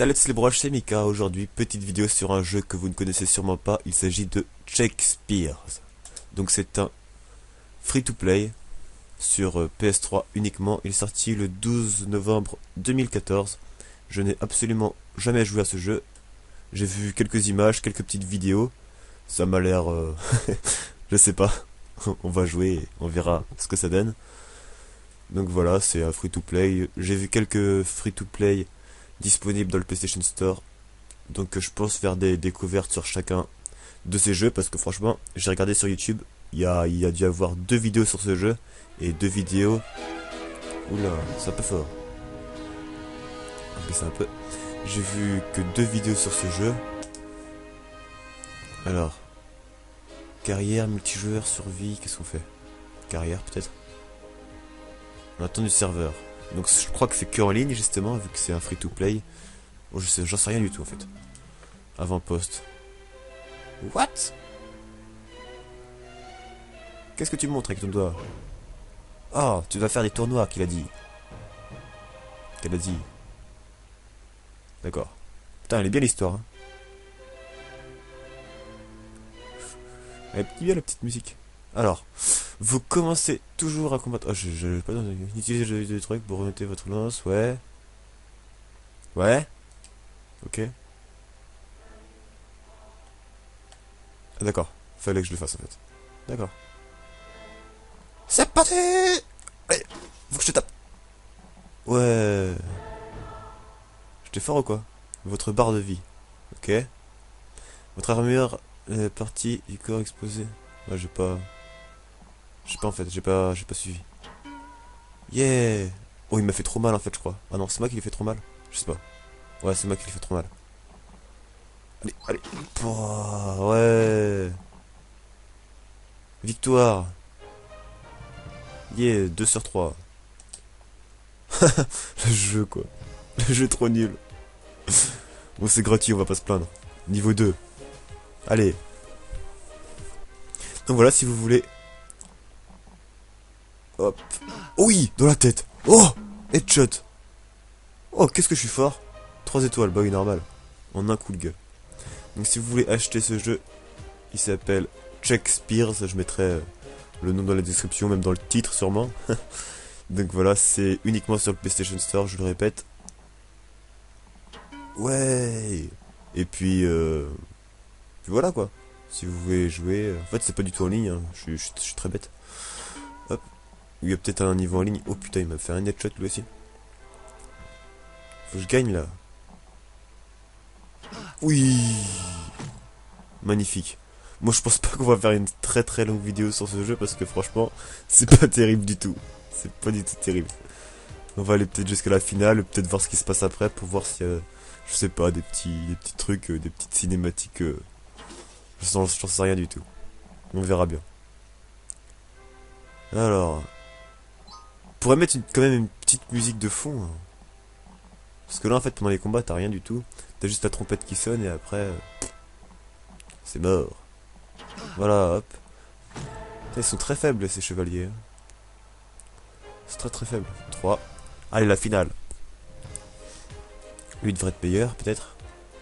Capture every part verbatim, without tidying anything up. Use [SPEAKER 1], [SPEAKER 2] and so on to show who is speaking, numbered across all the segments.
[SPEAKER 1] Salut c'est les broches, c'est Mika. Aujourd'hui, petite vidéo sur un jeu que vous ne connaissez sûrement pas. Il s'agit de Shakespeare. Donc c'est un free-to-play sur euh, P S trois uniquement. Il est sorti le douze novembre deux mille quatorze. Je n'ai absolument jamais joué à ce jeu. J'ai vu quelques images, quelques petites vidéos. Ça m'a l'air... Euh... je sais pas. On va jouer et on verra ce que ça donne. Donc voilà, c'est un free-to-play. J'ai vu quelques free-to-play disponibles dans le PlayStation Store. Donc je pense faire des découvertes sur chacun de ces jeux. Parce que franchement, j'ai regardé sur YouTube. Il y a, il y a dû avoir deux vidéos sur ce jeu. Et deux vidéos... Oula, c'est un peu fort. Ok, c'est un peu... J'ai vu que deux vidéos sur ce jeu. Alors... Carrière, multijoueur, survie, qu'est-ce qu'on fait? Carrière peut-être? On attend du serveur. Donc je crois que c'est que en ligne justement, vu que c'est un free-to-play. Oh, je sais, j'en sais rien du tout en fait. Avant-poste. What? Qu'est-ce que tu montres avec ton doigt? Oh, tu vas faire des tournois, qu'il a dit. Qu'elle a dit. D'accord. Putain, elle est bien l'histoire. Hein. Elle est bien la petite musique. Alors, vous commencez toujours à combattre. Oh, je, je, pas utilisez des trucs pour remonter votre lance, ouais. Ouais. Ok. Ah, d'accord. Fallait que je le fasse en fait. D'accord. C'est parti. Allez, faut que je te tape. Ouais. J'étais fort ou quoi? Votre barre de vie. Ok. Votre armure est partie du corps exposé. Ouais, j'ai pas... Je sais pas en fait, j'ai pas, j'ai pas suivi. Yeah. Oh, il m'a fait trop mal en fait, je crois. Ah non, c'est moi qui lui fait trop mal. Je sais pas. Ouais, c'est moi qui lui fait trop mal. Allez, allez. Oh, ouais. Victoire. Yeah, deux sur trois. Le jeu quoi. Le jeu est trop nul. Bon, c'est gratuit, on va pas se plaindre. Niveau deux. Allez. Donc voilà, si vous voulez... Hop. Oh oui, dans la tête. Oh, headshot. Oh, qu'est-ce que je suis fort. trois étoiles, bah oui, normal. En un coup de gueule. Donc si vous voulez acheter ce jeu, il s'appelle Shakespeare. Je mettrai le nom dans la description, même dans le titre sûrement. Donc voilà, c'est uniquement sur le PlayStation Store, je le répète. Ouais. Et puis, euh... puis voilà quoi. Si vous voulez jouer... En fait, c'est pas du tout en ligne, hein. je, suis, je, je suis très bête. Hop. Il y a peut-être un niveau en ligne. Oh putain, il m'a fait un headshot lui aussi. Faut que je gagne là. Oui. Magnifique. Moi je pense pas qu'on va faire une très très longue vidéo sur ce jeu parce que franchement, c'est pas terrible du tout. C'est pas du tout terrible. On va aller peut-être jusqu'à la finale, peut-être voir ce qui se passe après pour voir s'il y a, je sais pas, des petits, des petits trucs, euh, des petites cinématiques. Euh, j'en sais rien du tout. On verra bien. Alors, on pourrait mettre une, quand même une petite musique de fond. Hein. Parce que là en fait pendant les combats t'as rien du tout. T'as juste la trompette qui sonne et après... Euh, c'est mort. Voilà, hop. Ils sont très faibles ces chevaliers. C'est très très faible. trois. Allez, la finale. Lui devrait être meilleur, peut-être.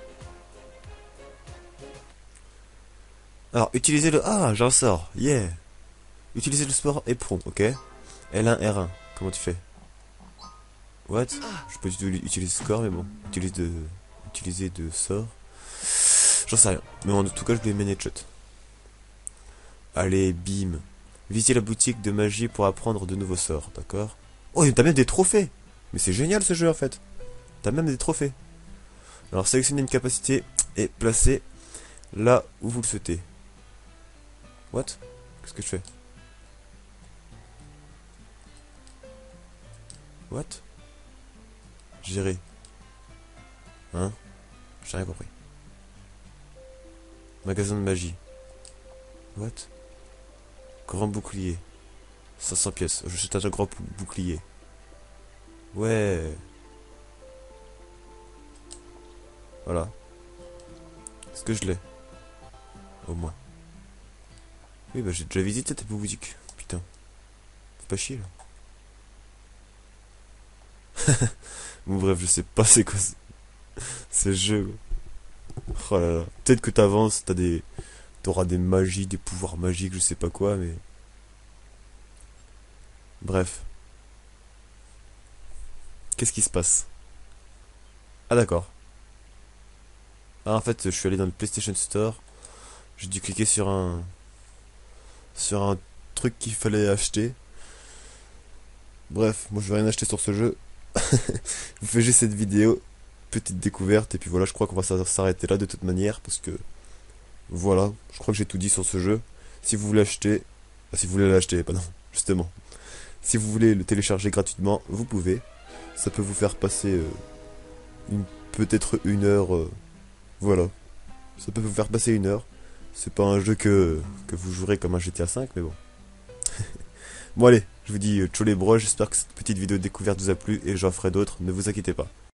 [SPEAKER 1] Alors, utilisez le... Ah, j'en sors. Yeah. Utilisez le sport éperon, ok. L un, R un. Comment tu fais? What? Je peux pas du tout utiliser score, mais bon. Utilise de... Utiliser de sort. J'en sais rien. Mais en tout cas, je lui ai mis headshot. Allez, bim. Visitez la boutique de magie pour apprendre de nouveaux sorts, d'accord? Oh, t'as même des trophées! Mais c'est génial ce jeu en fait. T'as même des trophées. Alors, sélectionnez une capacité et placez là où vous le souhaitez. What? Qu'est-ce que je fais? What? Gérer. Hein? J'ai rien compris. Magasin de magie. What? Grand bouclier. cinq cents pièces. Je jette un grand bouclier. Ouais. Voilà. Est-ce que je l'ai? Au moins. Oui, bah j'ai déjà visité ta boutique. Putain. Fais pas chier là. Bon, bref, je sais pas c'est quoi. Ce jeu. Oh là là. Peut-être que t'avances, t'as des... T'auras des magies, des pouvoirs magiques, je sais pas quoi, mais... Bref. Qu'est-ce qui se passe? Ah d'accord. Ah en fait, je suis allé dans le PlayStation Store. J'ai dû cliquer sur un... Sur un truc qu'il fallait acheter. Bref, moi je vais rien acheter sur ce jeu. Je vous fais juste cette vidéo. Petite découverte. Et puis voilà, je crois qu'on va s'a- s'arrêter là de toute manière. Parce que... Voilà, je crois que j'ai tout dit sur ce jeu. Si vous voulez acheter... ah, si vous voulez l'acheter, pardon, justement. Si vous voulez le télécharger gratuitement, vous pouvez. Ça peut vous faire passer euh, une peut-être une heure. euh, voilà. Ça peut vous faire passer une heure. C'est pas un jeu que, que vous jouerez comme un G T A cinq, mais bon. Bon allez, je vous dis euh, ciao les bros, j'espère que cette petite vidéo de découverte vous a plu et j'en ferai d'autres, ne vous inquiétez pas.